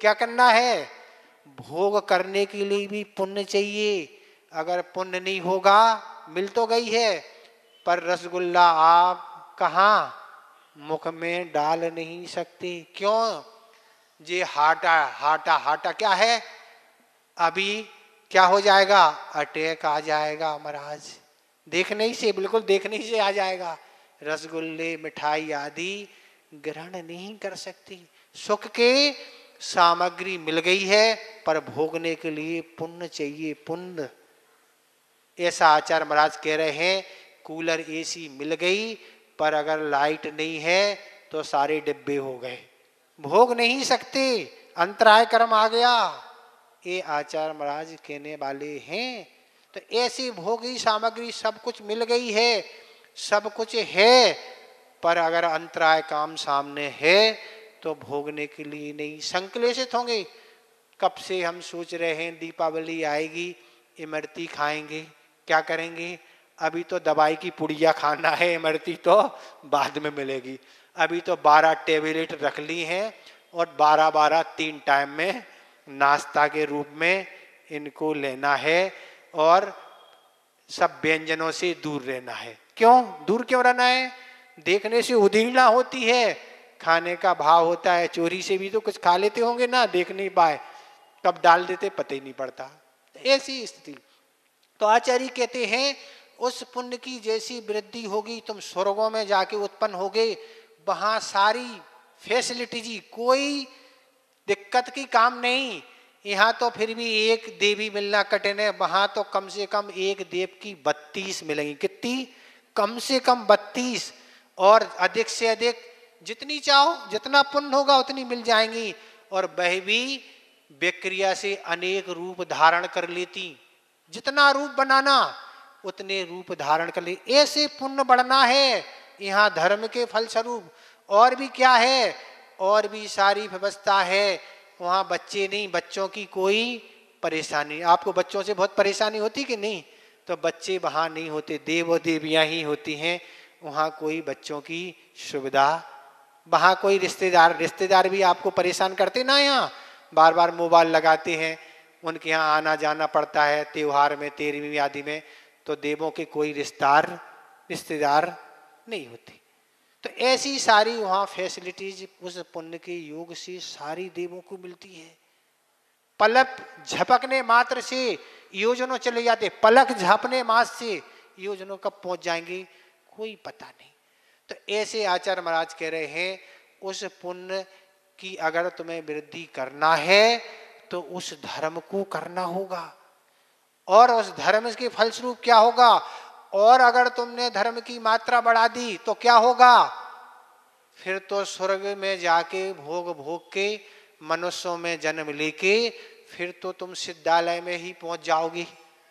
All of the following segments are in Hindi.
क्या करना है? भोग करने के लिए भी पुण्य चाहिए। अगर पुण्य नहीं होगा, मिल तो गई है पर रसगुल्ला आप कहाँ मुख में डाल नहीं सकते। क्यों? ये हाटा हाटा हाटा क्या है? अभी क्या हो जाएगा? अटैक आ जाएगा महाराज। देखने ही से, बिल्कुल देखने ही से आ जाएगा। रसगुल्ले मिठाई आदि ग्रहण नहीं कर सकती। सुख के सामग्री मिल गई है पर भोगने के लिए पुण्य चाहिए, पुण्य। ऐसा आचार्य महाराज कह रहे हैं। कूलर एसी मिल गई पर अगर लाइट नहीं है तो सारे डिब्बे हो गए, भोग नहीं सकते, अंतराय कर्म आ गया। ये आचार्य महाराज कहने वाले हैं। तो ऐसी भोगी सामग्री सब कुछ मिल गई है, सब कुछ है, पर अगर अंतराय काम सामने है तो भोगने के लिए नहीं, संक्लेशित होंगे। कब से हम सोच रहे हैं दीपावली आएगी, इमरती खाएंगे, क्या करेंगे? अभी तो दवाई की पुड़िया खाना है, इमरती तो बाद में मिलेगी। अभी तो 12 टेबलेट रख ली हैं और 12-12 3 टाइम में नाश्ता के रूप में इनको लेना है और सब व्यंजनों से दूर रहना है। क्यों दूर क्यों रहना है? देखने से उधीड़ना होती है, खाने का भाव होता है। चोरी से भी तो कुछ खा लेते होंगे ना, देख नहीं पाए, कब डाल देते पता ही नहीं पड़ता। ऐसी स्थिति। तो आचार्य कहते हैं उस पुण्य की जैसी वृद्धि होगी, तुम स्वर्गों में जाके उत्पन्न होगे, वहां सारी फैसिलिटी जी, कोई दिक्कत की काम नहीं। यहाँ तो फिर भी एक देवी मिलना कठिन है, वहां तो कम से कम एक देव की 32 मिलेंगी। कितनी? कम से कम 32, और अधिक से अधिक जितनी चाहो, जितना पुण्य होगा उतनी मिल जाएंगी। और वह भी विक्रिया से अनेक रूप धारण कर लेती, जितना रूप बनाना उतने रूप धारण कर ले। ऐसे पुण्य बढ़ना है यहाँ धर्म के फलस्वरूप। और भी क्या है? और भी सारी व्यवस्था है वहाँ। बच्चे नहीं, बच्चों की कोई परेशानी। आपको बच्चों से बहुत परेशानी होती कि नहीं? तो बच्चे वहाँ नहीं होते, देव और देवियाँ ही होती हैं वहाँ। कोई बच्चों की सुविधा, वहाँ कोई रिश्तेदार भी आपको परेशान करते ना, यहाँ बार बार मोबाइल लगाते हैं, उनके यहाँ आना जाना पड़ता है त्योहार में, 13वीं आदि में। तो देवों के कोई रिश्तेदार नहीं होते। तो ऐसी सारी वहाँ फैसिलिटीज उस पुण्य के योग से सारी देवों को मिलती है। पलक झपकने मात्र से योजनों चले जाते, पलक झपने मात्र से योजनों कब पहुंच जाएंगे कोई पता नहीं। तो ऐसे आचार्य महाराज कह रहे हैं उस पुण्य की अगर तुम्हें वृद्धि करना है तो उस धर्म को करना होगा। और उस धर्म के फलस्वरूप क्या होगा? और अगर तुमने धर्म की मात्रा बढ़ा दी तो क्या होगा? फिर तो स्वर्ग में जाके भोग के मनुष्यों में जन्म लेके फिर तो तुम सिद्धालय में ही पहुंच जाओगी।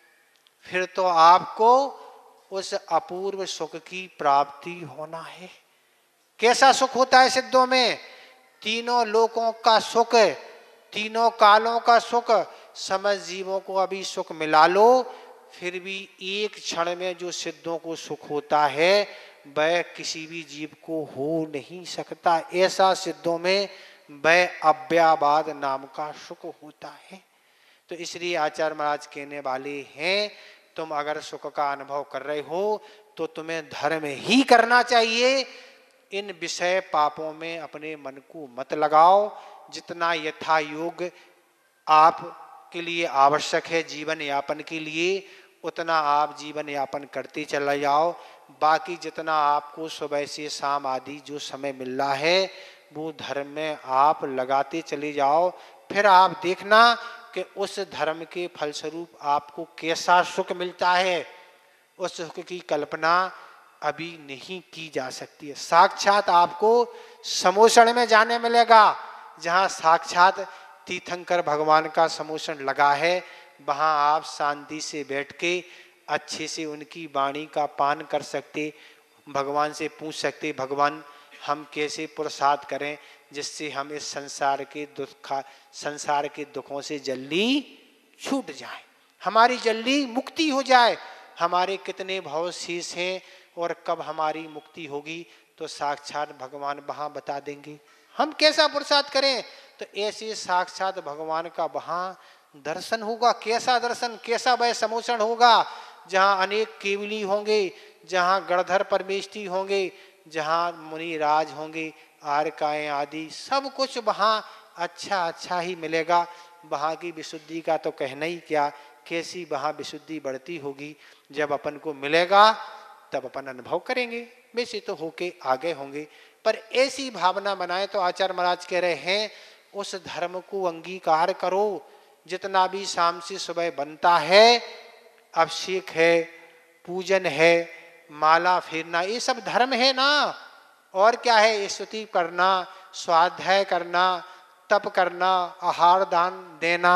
फिर तो आपको उस अपूर्व सुख की प्राप्ति होना है। कैसा सुख होता है सिद्धों में? तीनों लोकों का सुख, तीनों कालों का सुख। समस्त जीवों को अभी सुख मिला लो, फिर भी एक क्षण में जो सिद्धों को सुख होता है वह किसी भी जीव को हो नहीं सकता। ऐसा सिद्धों में वह अव्याबाद नाम का सुख होता है। तो इसलिए आचार्य महाराज कहने वाले हैं तुम अगर सुख का अनुभव कर रहे हो तो तुम्हें धर्म ही करना चाहिए। इन विषय पापों में अपने मन को मत लगाओ। जितना यथा योग आप के लिए आवश्यक है जीवन यापन के लिए उतना आप जीवन यापन करते चला जाओ। बाकी जितना आपको सुबह से शाम आदि जो समय मिल रहा है वो धर्म में आप लगाते चले जाओ। फिर आप देखना कि उस धर्म के फलस्वरूप आपको कैसा सुख मिलता है। उस सुख की कल्पना अभी नहीं की जा सकती है। साक्षात आपको समोषण में जाने मिलेगा, जहाँ साक्षात तीर्थंकर भगवान का समोषण लगा है, वहाँ आप शांति से बैठ के अच्छे से उनकी वाणी का पान कर सकते, भगवान से पूछ सकते भगवान हम कैसे पुरुषार्थ करें जिससे हम इस संसार के दुखों से जल्दी छूट जाए, हमारी जल्दी मुक्ति हो जाए। हमारे कितने भव शेष हैं और कब हमारी मुक्ति होगी तो साक्षात भगवान वहाँ बता देंगे। हम कैसा पुरुषार्थ करें? तो ऐसे साक्षात भगवान का वहां दर्शन होगा। कैसा दर्शन, कैसा वह समोषण होगा, जहां अनेक केवली होंगे, जहां गणधर परमेष्ठी होंगे, जहां मुनि राज होंगे, आरकाएं आदि सब कुछ वहां अच्छा अच्छा ही मिलेगा। वहां की विशुद्धि का तो कहना ही क्या, कैसी वहां विशुद्धि बढ़ती होगी। जब अपन को मिलेगा तब अपन अनुभव करेंगे, वैसे तो होके आगे होंगे। पर ऐसी भावना बनाए तो आचार्य महाराज कह रहे हैं उस धर्म को अंगीकार करो। जितना भी शाम से सुबह बनता है, अभिषेक है, पूजन है, माला फेरना, ये सब धर्म है ना। और क्या है? स्तुति करना, स्वाध्याय करना, तप करना, आहार दान देना,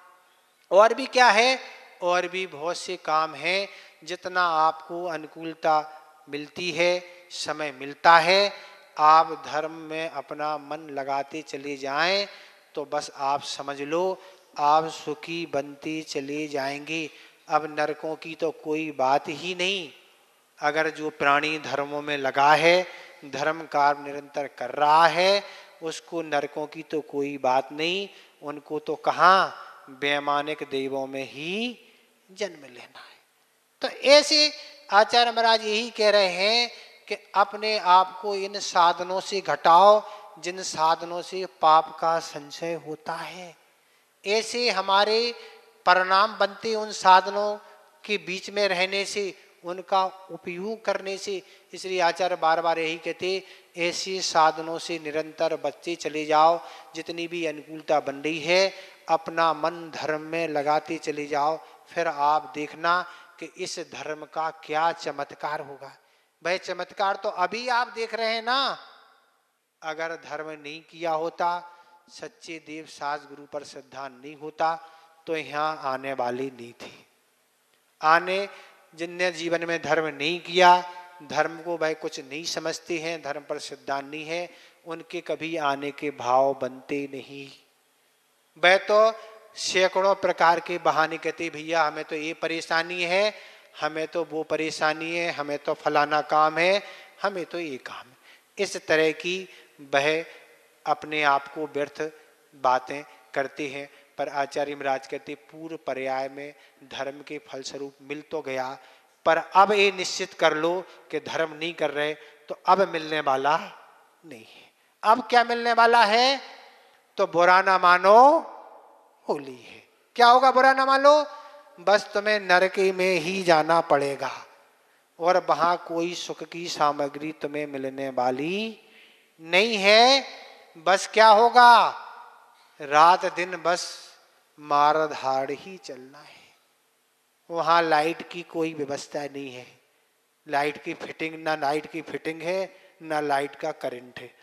और भी क्या है? और भी बहुत से काम हैं। जितना आपको अनुकूलता मिलती है, समय मिलता है, आप धर्म में अपना मन लगाते चले जाएं तो बस आप समझ लो आप सुखी बनते चले जाएंगे। अब नरकों की तो कोई बात ही नहीं। अगर जो प्राणी धर्मों में लगा है, धर्म कार्य निरंतर कर रहा है, उसको नरकों की तो कोई बात नहीं। उनको तो कहाँ, वैमानिक देवों में ही जन्म लेना है। तो ऐसे आचार्य महाराज यही कह रहे हैं कि अपने आप को इन साधनों से घटाओ जिन साधनों से पाप का संचय होता है। ऐसे हमारे परिणाम बनते उन साधनों के बीच में रहने से, उनका उपयोग करने से। इसलिए आचार्य बार बार यही कहते, ऐसे साधनों से निरंतर बचते चले जाओ। जितनी भी अनुकूलता बन रही है, अपना मन धर्म में लगाते चले जाओ। फिर आप देखना कि इस धर्म का क्या चमत्कार होगा। वह चमत्कार तो अभी आप देख रहे हैं ना। अगर धर्म नहीं किया होता, सच्चे देव सास गुरु पर श्रद्धा नहीं होता, तो यहाँ आने वाली नहीं थी। आने जिनने जीवन में धर्म नहीं किया, धर्म को वह कुछ नहीं समझते हैं, धर्म पर श्रद्धा नहीं है, उनके कभी आने के भाव बनते नहीं। वह तो सैकड़ों प्रकार के बहाने कहते, भैया हमें तो ये परेशानी है, हमें तो वो परेशानी है, हमें तो फलाना काम है, हमें तो ये काम है। इस तरह की वह अपने आप को व्यर्थ बातें करते हैं। पर आचार्य महाराज कहते पूर्व पर्याय में धर्म के फलस्वरूप मिल तो गया, पर अब ये निश्चित कर लो कि धर्म नहीं कर रहे तो अब मिलने वाला नहीं है। अब क्या मिलने वाला है? तो बुरा ना मानो होली है। क्या होगा बुरा ना मानो? बस तुम्हें नरक में ही जाना पड़ेगा और वहां कोई सुख की सामग्री तुम्हें मिलने वाली नहीं है। बस क्या होगा? रात दिन बस मार धाड़ ही चलना है। वहां लाइट की कोई व्यवस्था नहीं है। लाइट की फिटिंग, ना लाइट की फिटिंग है, ना लाइट का करंट है।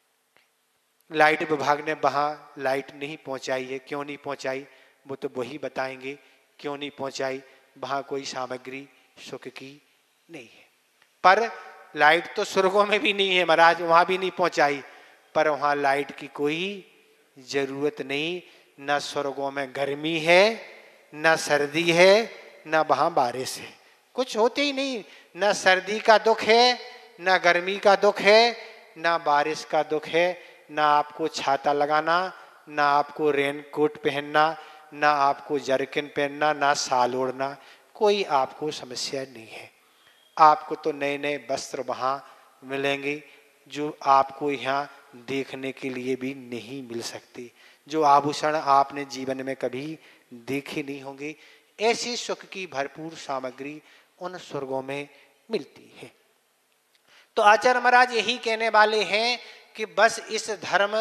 लाइट विभाग ने वहां लाइट नहीं पहुंचाई है। क्यों नहीं पहुंचाई वो तो वही बताएंगे क्यों नहीं पहुंचाई। वहां कोई सामग्री सुख की नहीं है। पर लाइट तो स्वर्गों में भी नहीं है महाराज, वहां भी नहीं पहुंचाई। पर वहां लाइट की कोई जरूरत नहीं। न स्वर्गों में गर्मी है, न सर्दी है, न वहां बारिश है, कुछ होते ही नहीं। न सर्दी का दुख है, न गर्मी का दुख है, न बारिश का दुख है। ना आपको छाता लगाना, ना आपको रेन कोट पहनना, ना आपको जरकिन पहनना, ना साल ओढ़ना, कोई आपको समस्या नहीं है। आपको तो नए नए वस्त्र वहाँ मिलेंगे जो आपको यहाँ देखने के लिए भी नहीं मिल सकते, जो आभूषण आपने जीवन में कभी देखे नहीं होंगे। ऐसी सुख की भरपूर सामग्री उन स्वर्गों में मिलती है। तो आचार्य महाराज यही कहने वाले हैं कि बस इस धर्म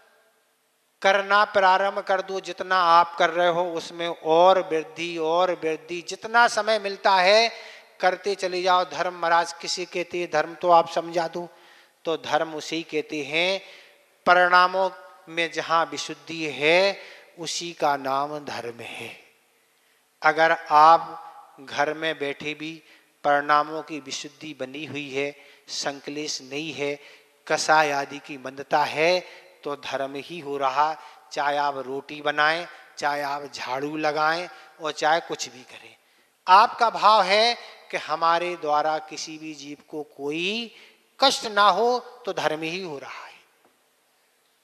करना प्रारंभ कर दो। जितना आप कर रहे हो उसमें और वृद्धि और वृद्धि, जितना समय मिलता है करते चले जाओ। धर्म महाराज किसे कहते हैं? धर्म तो आप समझा दो। तो धर्म उसे कहते हैं परिणामों में जहां विशुद्धि है उसी का नाम धर्म है। अगर आप घर में बैठे भी परिणामों की विशुद्धि बनी हुई है, संकलेश नहीं है, कसाय आदि की मंदता है, तो धर्म ही हो रहा। चाहे आप रोटी बनाएं, चाहे आप झाड़ू लगाएं और चाहे कुछ भी करें, आपका भाव है कि हमारे द्वारा किसी भी जीव को कोई कष्ट ना हो, तो धर्म ही हो रहा है।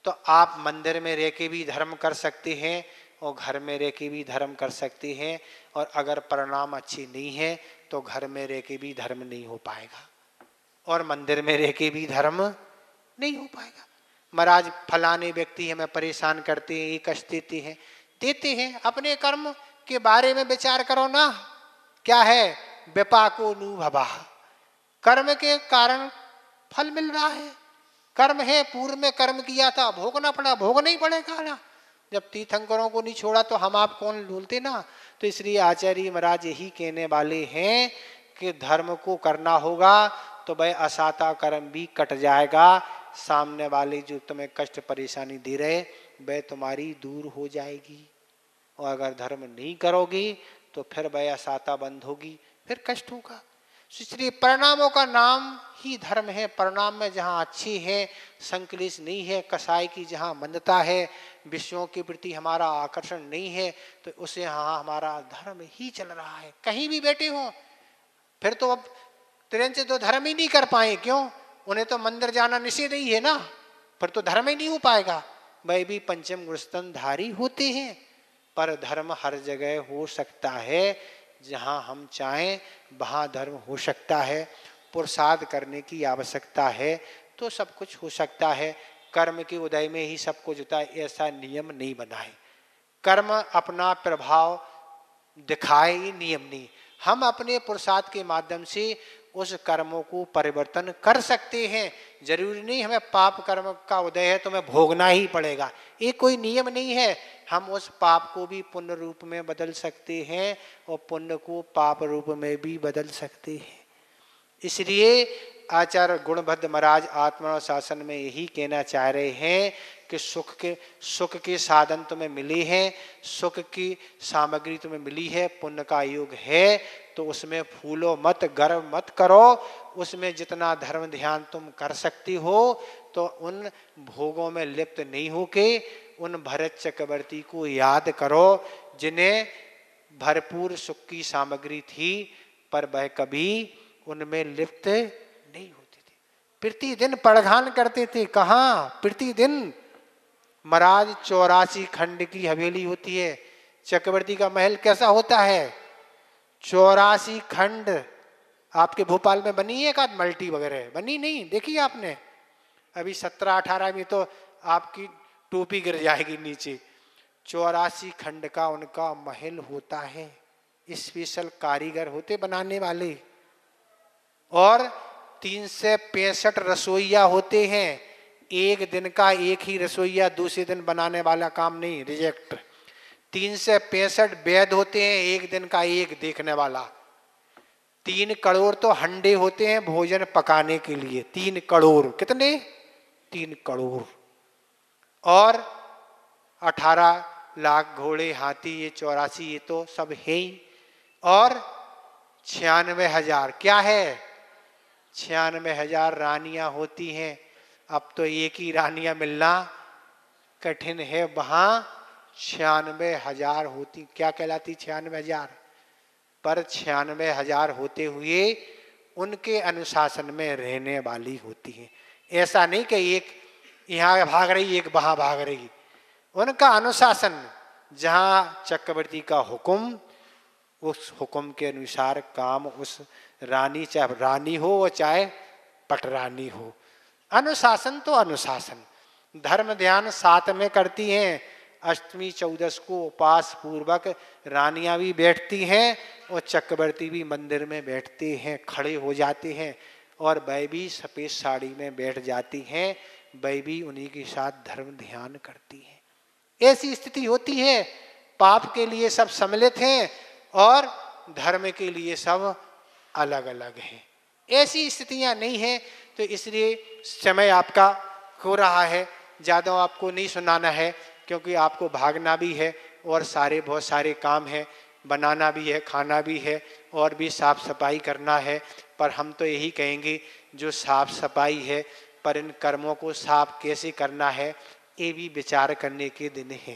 तो आप मंदिर में रह के भी धर्म कर सकते हैं और घर में रह के भी धर्म कर सकते हैं। और अगर परिणाम अच्छी नहीं है तो घर में रह के भी धर्म नहीं हो पाएगा और मंदिर में रह के भी धर्म नहीं हो पाएगा। महाराज फलाने व्यक्ति हमें परेशान करते हैं, ये कष्ट देते हैं, अपने कर्म के बारे में विचार करो ना। क्या है? विपाको नुभवा, कर्म के कारण फल मिल रहा है। कर्म है, पूर्व में कर्म किया था, भोगना पड़ा, भोगना ही पड़ेगा ना। जब तीर्थंकरों को नहीं छोड़ा तो हम आप कौन बोलते ना। तो इसलिए आचार्य महाराज यही कहने वाले हैं कि धर्म को करना होगा तो भाई असाता कर्म भी कट जाएगा। सामने वाले जो तुम्हें कष्ट परेशानी दे रहे वह तुम्हारी दूर हो जाएगी। और अगर धर्म नहीं करोगे तो फिर वह असाता बंद होगी, फिर कष्ट होगा। इसलिए परिणामों का नाम ही धर्म है। परिणाम में जहाँ अच्छी है, संकलेश नहीं है, कसाई की जहाँ मंदता है, विषयों के प्रति हमारा आकर्षण नहीं है, तो उसे यहाँ हमारा धर्म ही चल रहा है। कहीं भी बैठे हो फिर तो अब ट्रेन से तो धर्म ही नहीं कर पाए। क्यों? उन्हें तो मंदिर जाना निषेध ही है ना, फिर तो धर्म ही नहीं हो पाएगा। वह भी पंचम गुण धारी होते हैं, पर धर्म हर जगह हो सकता है। जहाँ हम चाहें वहाँ धर्म हो सकता है। पुरुषार्थ करने की आवश्यकता है तो सब कुछ हो सकता है। कर्म के उदय में ही सब कुछ होता है, ऐसा नियम नहीं बना है। कर्म अपना प्रभाव दिखाए, ये नियम नहीं। हम अपने पुरुषार्थ के माध्यम से उस कर्मों को परिवर्तन कर सकते हैं। जरूरी नहीं हमें पाप कर्म का उदय है तो हमें भोगना ही पड़ेगा, ये कोई नियम नहीं है। हम उस पाप को भी पुण्य रूप में बदल सकते हैं और पुण्य को पाप रूप में भी बदल सकते हैं। इसलिए आचार्य गुणभद्र महाराज आत्मानुशासन में यही कहना चाह रहे हैं कि सुख के साधन तुम्हें मिले हैं, सुख की सामग्री तुम्हें मिली है, पुण्य का योग है, तो उसमें फूलो मत, गर्व मत करो। उसमें जितना धर्म ध्यान तुम कर सकती हो तो उन भोगों में लिप्त नहीं होके उन भरत चक्रवर्ती को याद करो जिन्हें भरपूर सुख की सामग्री थी, पर वह कभी उनमें लिप्त नहीं होते थे। प्रतिदिन पड़घान करते थे। कहाँ? प्रतिदिन। महाराज 84 खंड की हवेली होती है। चक्रवर्ती का महल कैसा होता है? 84 खंड। आपके भोपाल में बनी है का मल्टी वगैरह? बनी नहीं, देखिए आपने। अभी 17-18 में तो आपकी टोपी गिर जाएगी नीचे। 84 खंड का उनका महल होता है। स्पेशल कारीगर होते बनाने वाले। और 365 रसोइया होते हैं। एक दिन का एक ही रसोइया, दूसरे दिन बनाने वाला काम नहीं, रिजेक्ट। 365 वैद होते हैं, एक दिन का एक देखने वाला। 3 करोड़ तो हंडे होते हैं भोजन पकाने के लिए। 3 करोड़। कितने? 3 करोड़। और 18 लाख घोड़े, हाथी, ये 84 ये तो सब है ही। और 96,000 क्या है? 96,000 रानियां होती हैं। अब तो एक ही रानियां मिलना कठिन है, वहां 96,000 होती। क्या कहलाती? 96,000। पर 96,000 होते हुए उनके अनुशासन में रहने वाली होती हैं। ऐसा नहीं कि एक यहाँ भाग रही एक वहां भाग रही। उनका अनुशासन, जहाँ चक्रवर्ती का हुक्म, उस हुक्म के अनुसार काम। उस रानी, चाहे रानी हो और चाहे पटरानी हो, अनुशासन तो अनुशासन। धर्म ध्यान साथ में करती हैं। अष्टमी चौदस को उपास पूर्वक रानियां भी बैठती हैं और चक्रवर्ती भी मंदिर में बैठते हैं, खड़े हो जाते हैं। और वह भी सफेद साड़ी में बैठ जाती हैं, वह भी उन्हीं के साथ धर्म ध्यान करती हैं। ऐसी स्थिति होती है। पाप के लिए सब सम्मिलित हैं और धर्म के लिए सब अलग अलग हैं। ऐसी स्थितियां नहीं हैं। तो इसलिए समय आपका हो रहा है, ज़्यादा आपको नहीं सुनाना है, क्योंकि आपको भागना भी है और बहुत सारे काम हैं। बनाना भी है, खाना भी है, और भी साफ सफाई करना है। पर हम तो यही कहेंगे, जो साफ सफाई है, पर इन कर्मों को साफ कैसे करना है, ये भी विचार करने के दिन हैं।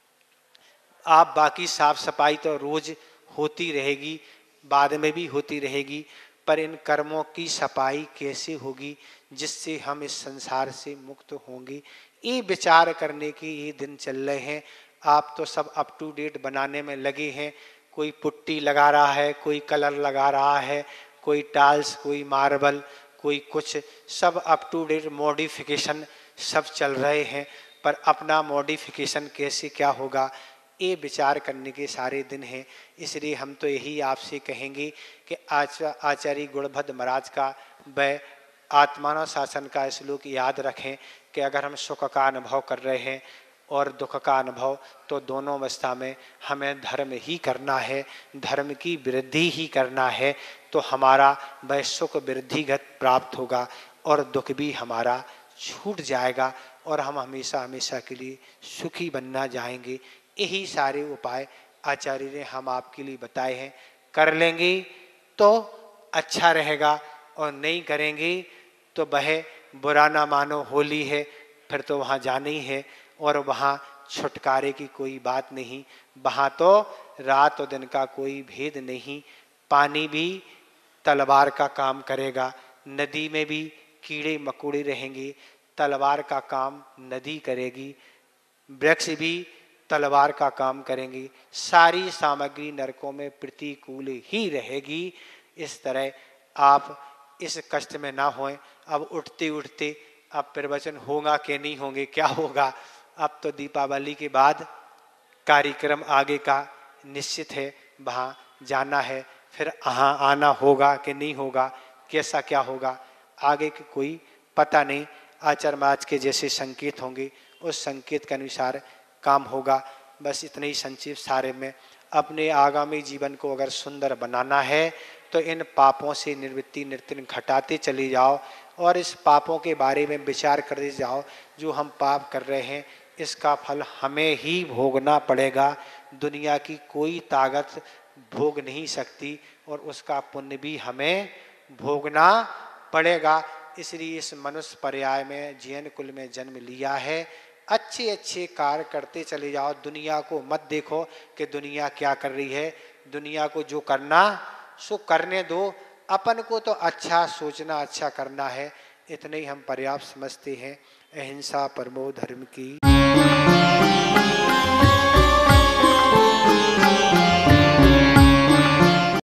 आप बाकी साफ सफाई तो रोज होती रहेगी, बाद में भी होती रहेगी, पर इन कर्मों की सफाई कैसे होगी जिससे हम इस संसार से मुक्त होंगे, ये विचार करने के ये दिन चल रहे हैं। आप तो सब अप टू डेट बनाने में लगे हैं, कोई पुट्टी लगा रहा है, कोई कलर लगा रहा है, कोई टाइल्स, कोई मार्बल, कोई कुछ, सब अप टू डेट मॉडिफिकेशन सब चल रहे हैं। पर अपना मॉडिफिकेशन कैसे क्या होगा, ये विचार करने के सारे दिन हैं। इसलिए हम तो यही आपसे कहेंगे कि आचार्य गुणभद्र महाराज का वह आत्मानुशासन का श्लोक याद रखें कि अगर हम सुख का अनुभव कर रहे हैं और दुख का अनुभव, तो दोनों अवस्था में हमें धर्म ही करना है, धर्म की वृद्धि ही करना है, तो हमारा वह सुख वृद्धिगत प्राप्त होगा और दुख भी हमारा छूट जाएगा और हम हमेशा हमेशा के लिए सुखी बनना जाएंगे। यही सारे उपाय आचार्य ने हम आपके लिए बताए हैं। कर लेंगे तो अच्छा रहेगा और नहीं करेंगे तो वह बुरा ना मानो, होली है फिर तो वहाँ जाना ही है और वहाँ छुटकारे की कोई बात नहीं। वहाँ तो रात और दिन का कोई भेद नहीं। पानी भी तलवार का काम करेगा, नदी में भी कीड़े मकोड़े रहेंगे, तलवार का काम नदी करेगी, वृक्ष भी तलवार का काम करेंगी, सारी सामग्री नरकों में प्रतिकूल ही रहेगी। इस तरह आप इस कष्ट में ना होएं। अब उठते उठते अब प्रवचन होगा कि नहीं होंगे, क्या होगा, अब तो दीपावली के बाद कार्यक्रम आगे का निश्चित है, वहाँ जाना है, फिर यहाँ आना होगा कि नहीं होगा, कैसा क्या होगा आगे की कोई पता नहीं। आचार्य महाराज के जैसे संकेत होंगे उस संकेत के अनुसार काम होगा। बस इतने ही संक्षिप्त सारे में अपने आगामी जीवन को अगर सुंदर बनाना है तो इन पापों से निवृत्ति नित्यन घटाते चले जाओ और इस पापों के बारे में विचार करते जाओ। जो हम पाप कर रहे हैं इसका फल हमें ही भोगना पड़ेगा, दुनिया की कोई ताकत भोग नहीं सकती और उसका पुण्य भी हमें भोगना पड़ेगा। इसलिए इस मनुष्य पर्याय में जैन कुल में जन्म लिया है। अच्छे अच्छे कार्य करते चले जाओ, दुनिया को मत देखो कि दुनिया क्या कर रही है, दुनिया को जो करना सो करने दो, अपन को तो अच्छा सोचना, अच्छा करना है। इतने ही हम पर्याप्त समझते हैं। अहिंसा परमो धर्म की।